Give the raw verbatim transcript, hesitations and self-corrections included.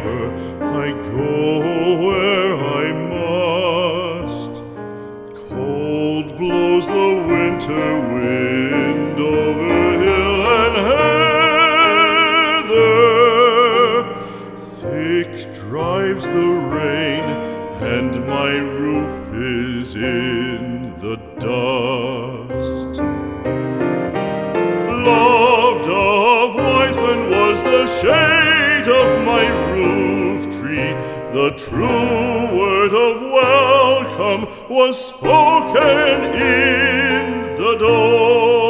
water, I go where I must. Cold blows the winter wind over hill and heather. Thick drives the rain, and my roof is in the dust. Loved of wise men was the shade of my roof tree. The true word of welcome was spoken in the door.